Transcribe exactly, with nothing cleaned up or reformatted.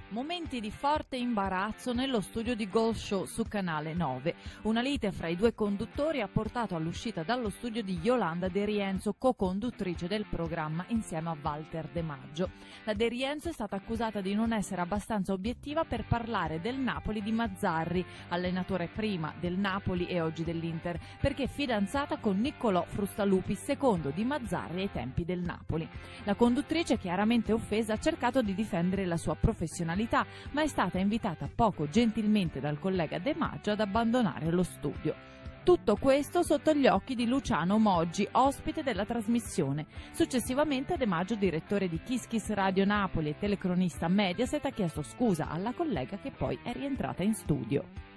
Momenti di forte imbarazzo nello studio di Gold Show su Canale nove. Una lite fra i due conduttori ha portato all'uscita dallo studio di Yolanda De Rienzo, co-conduttrice del programma insieme a Walter De Maggio. La De Rienzo è stata accusata di non essere abbastanza obiettiva per parlare del Napoli di Mazzarri, allenatore prima del Napoli e oggi dell'Inter, perché è fidanzata con Niccolò Frustalupi, secondo di Mazzarri ai tempi del Napoli. La conduttrice, chiaramente offesa, ha cercato di difendere la sua professionalità, ma è stata invitata poco gentilmente dal collega De Maggio ad abbandonare lo studio. Tutto questo sotto gli occhi di Luciano Moggi, ospite della trasmissione. Successivamente De Maggio, direttore di Kiss Kiss Radio Napoli e telecronista Mediaset, ha chiesto scusa alla collega che poi è rientrata in studio.